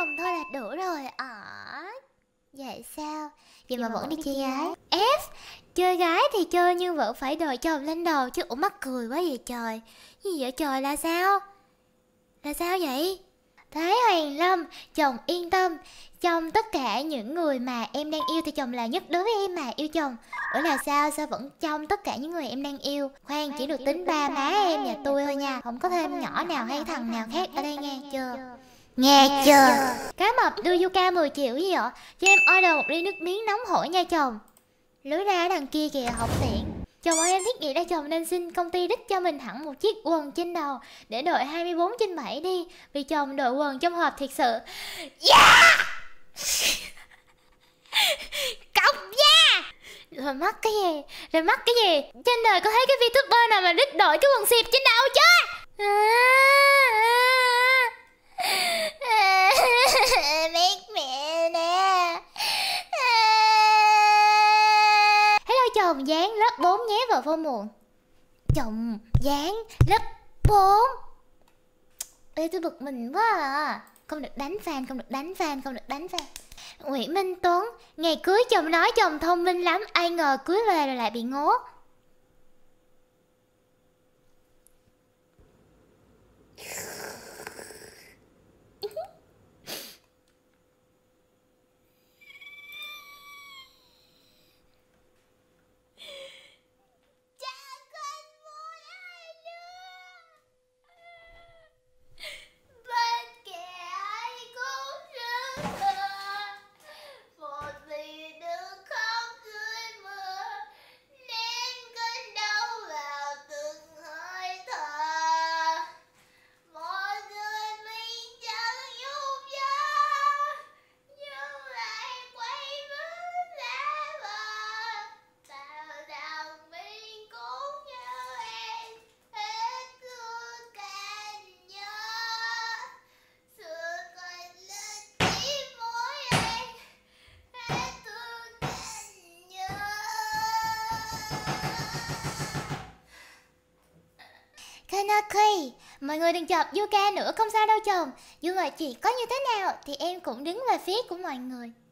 chồng thôi là đủ rồi. Vậy sao? Vậy mà vẫn đi chơi gái. F, chơi gái thì chơi nhưng vẫn phải đòi chồng lên đầu chứ. Ủa mắc cười quá vậy trời. Gì vậy trời, là sao? Là sao vậy? Thái Hoàng Lâm, chồng yên tâm, trong tất cả những người mà em đang yêu thì chồng là nhất đối với em mà yêu chồng. Ủa là sao? Sao vẫn trong tất cả những người em đang yêu? Khoan, chỉ được tính ba má em và tôi thôi nha. Không có thêm nhỏ nào hay thằng nào khác ở đây nghe chưa? Nghe chưa? Cá mập đưa Yuka 10 triệu gì vậy? Cho em order một ly nước miếng nóng hổi nha chồng. Lối ra ở đằng kia kìa, học tiện. Chồng ơi, em thiết nghĩ ra chồng nên xin công ty đích cho mình hẳn một chiếc quần trên đầu để đội 24/7 đi. Vì chồng đội quần trong hộp thiệt sự. Yeah! Cọc da! Rồi mắc cái gì? Rồi mắc cái gì? Trên đời có thấy cái VTuber nào mà đích đội cái quần xịp trên đầu chứ? Biết mẹ nè. Hello chồng dán lớp 4 nhé vào vô muộn. Chồng dán lớp 4. Ê tôi bực mình quá à. Không được đánh fan, không được đánh fan, không được đánh fan. Nguyễn Minh Tuấn, ngày cưới chồng nói chồng thông minh lắm, ai ngờ cưới về rồi lại bị ngố. Kanaki, mọi người đừng chọc Yuka nữa, không sao đâu chồng. Dù mọi chuyện có như thế nào thì em cũng đứng về phía của mọi người.